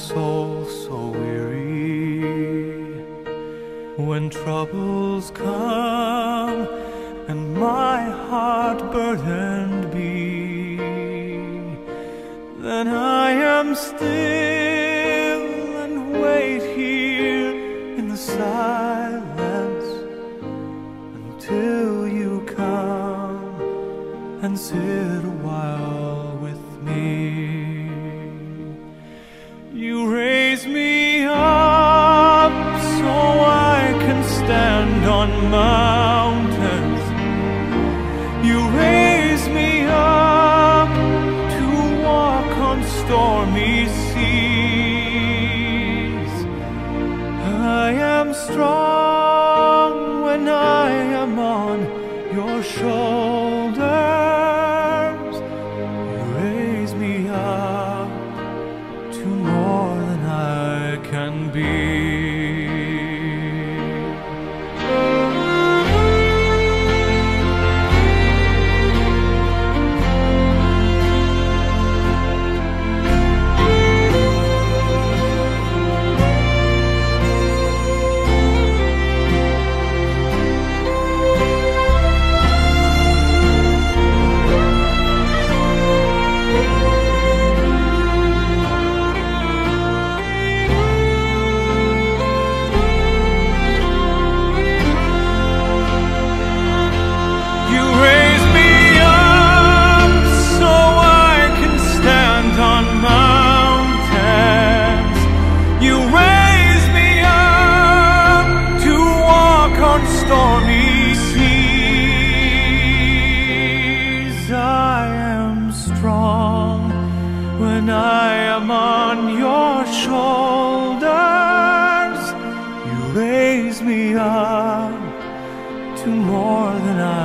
soul so weary. When troubles come and my heart burdened be, then I am still and wait here in the silence until you come and sit a while with me. You raise me up so I can stand on mountains. You raise me up to walk on stormy seas. I am strong when I am on your shoulders. You raise me up to more than I can be. Stormy seas. I am strong when I am on your shoulders. You raise me up to more than